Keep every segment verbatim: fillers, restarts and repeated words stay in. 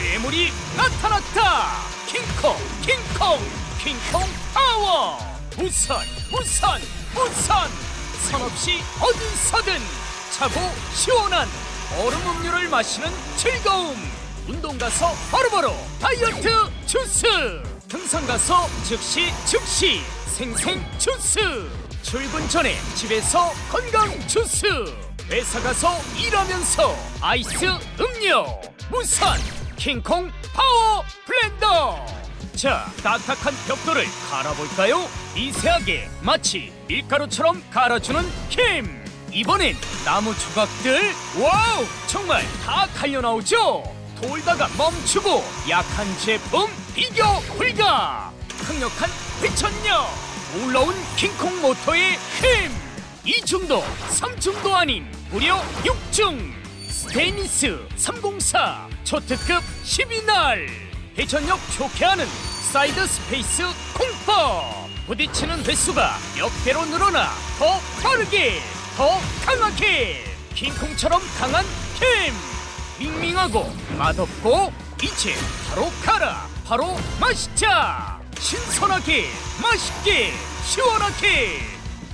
괴물이 나타났다. 킹콩 킹콩 킹콩 파워. 무선 무선 무선. 선 없이 어디서든 차고 시원한 얼음 음료를 마시는 즐거움. 운동 가서 바로바로 다이어트 주스. 등산 가서 즉시 즉시 생생 주스. 출근 전에 집에서 건강 주스. 회사 가서 일하면서 아이스 음료. 무선 킹콩 파워 블렌더. 자, 딱딱한 벽돌을 갈아볼까요? 미세하게 마치 밀가루처럼 갈아주는 힘. 이번엔 나무 조각들. 와우, 정말 다 갈려나오죠? 돌다가 멈추고 약한 제품 비교 불가. 강력한 회천력. 놀라운 킹콩 모터의 힘. 이중도 삼중도 아닌 무려 육중. 스테인리스 삼공사 초특급 십이 날. 회전력 좋게 하는 사이드 스페이스 콩퍼. 부딪히는 횟수가 몇 배로 늘어나 더 빠르게 더 강하게. 킹콩처럼 강한 힘. 밍밍하고 맛없고 이제 바로 가라. 바로 마시자. 신선하게 맛있게 시원하게.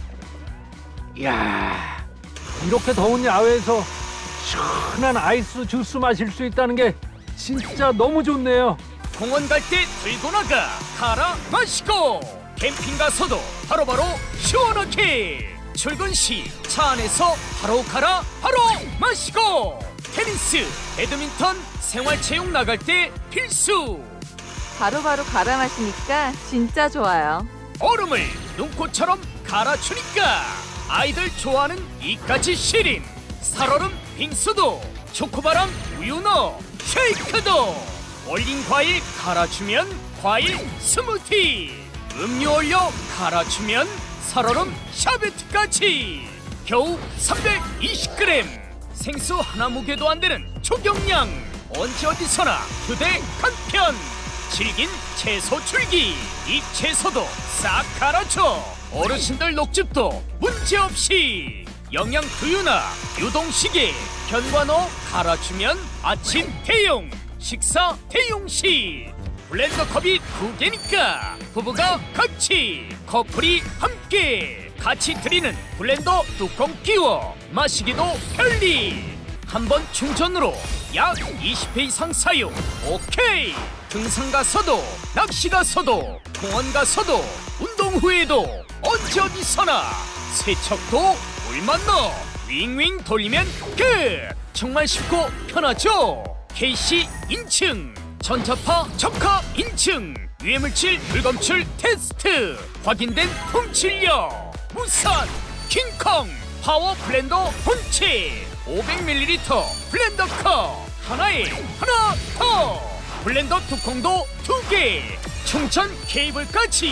이야, 이렇게 더운 야외에서 시원한 아이스 주스 마실 수 있다는 게 진짜 너무 좋네요. 공원 갈 때 들고 나가 갈아 마시고. 캠핑 가서도 바로바로 시원하게. 출근 시 차 안에서 바로 갈아 바로 마시고. 테니스, 배드민턴, 생활체육 나갈 때 필수. 바로바로 갈아 마시니까 진짜 좋아요. 얼음을 눈꽃처럼 갈아주니까 아이들 좋아하는 이까지 시린. 살얼음 빙수도 초코바람 우유 넣어 쉐이크도. 얼린 과일 갈아주면 과일 스무티. 음료 올려 갈아주면 살얼음 샤베트까지. 겨우 삼백이십 그램. 생수 하나 무게도 안 되는 초경량. 언제 어디서나 휴대 간편. 질긴 채소 줄기. 이 채소도 싹 갈아줘. 어르신들 녹즙도 문제없이. 영양 두유나 유동식에 견과노 갈아주면 아침 대용, 식사 대용 시. 블렌더 컵이 두 개니까 부부가 같이, 커플이 함께 같이 드리는 블렌더 뚜껑 끼워 마시기도 편리. 한 번 충전으로 약 이십 회 이상 사용 오케이. 등산 가서도 낚시 가서도 공원 가서도 운동 후에도 언제 어디서나. 세척도 물만 넣어 윙윙 돌리면 끝. 정말 쉽고 편하죠. 케이씨 인증, 전자파 적합 인증, 유해물질 불검출 테스트, 확인된 품질력. 무선 킹콩 파워 블렌더 본체. 오백 밀리리터 블렌더 컵 하나에 하나 더. 블렌더 뚜껑도 두 개. 충전 케이블까지.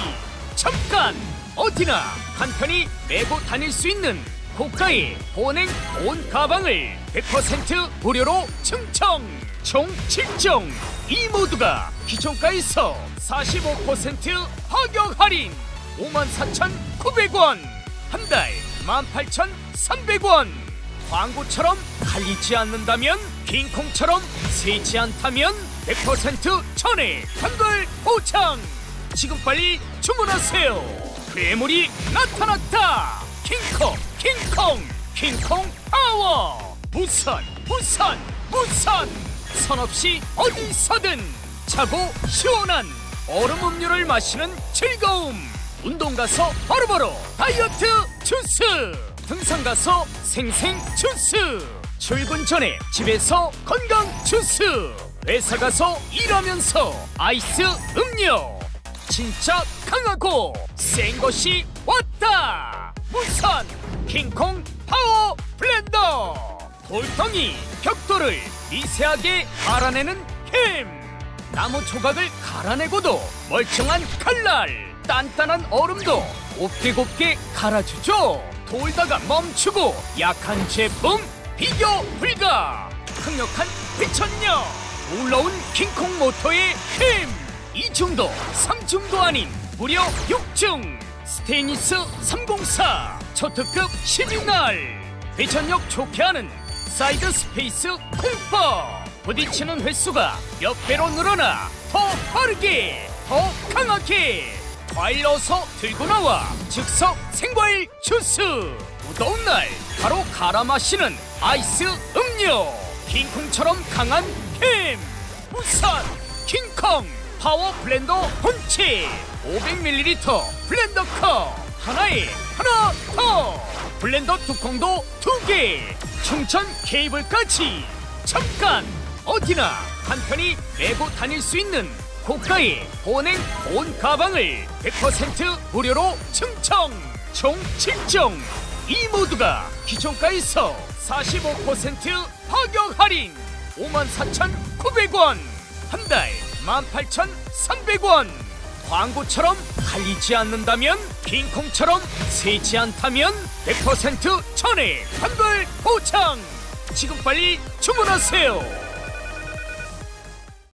잠깐 어디나 간편히 메고 다닐 수 있는 고가의 보냉 온 가방을 백 퍼센트 무료로 증정. 총 칠 종. 이 모두가 기존가에서 사십오 퍼센트 가격 할인. 오만 사천구백 원. 한 달 만 팔천삼백 원. 광고처럼 갈리지 않는다면, 킹콩처럼 새지 않다면 백 퍼센트 전액 한글 보장. 지금 빨리 주문하세요. 괴물이 나타났다. 킹콩 킹콩 킹콩 파워. 무선 무선 무선. 선 없이 어디서든 차고 시원한 얼음 음료를 마시는 즐거움. 운동 가서 바로바로 다이어트 주스. 등산 가서 생생 주스. 출근 전에 집에서 건강 주스. 회사 가서 일하면서 아이스 음료. 진짜 강하고 센 것이 왔다. 무선 킹콩 파워 블렌더. 돌덩이 벽돌을 미세하게 갈아내는 힘. 나무 조각을 갈아내고도 멀쩡한 칼날. 단단한 얼음도 곱게 곱게 갈아주죠. 돌다가 멈추고 약한 제품 비교 불가. 강력한 회천력. 놀라운 킹콩 모터의 힘. 이중도 삼중도 아닌 무려 육중. 스테인리스 삼공사 초특급 십이 날. 회전력 좋게 하는 사이드 스페이스 콩퍼. 부딪히는 횟수가 몇 배로 늘어나 더 빠르게 더 강하게 과일 넣어서 들고 나와 즉석 생과일 주스. 무더운 날 바로 갈아 마시는 아이스 음료. 킹콩처럼 강한 힘 우산 킹콩 파워 블렌더 본체. 오백 밀리리터 블렌더 컵 하나에 하나 더. 블렌더 뚜껑도 두개. 충전 케이블까지. 잠깐 어디나 간편히 메고 다닐 수 있는 고가의 보냉 본 가방을 백 퍼센트 무료로 증정. 총 칠 종. 이 모두가 기존가에서 사십오 퍼센트 파격 할인. 오만 사천구백 원. 한 달 만 팔천삼백 원. 광고처럼 갈리지 않는다면, 킹콩처럼 새지 않다면 백 퍼센트 전액 환불 보장. 지금 빨리 주문하세요.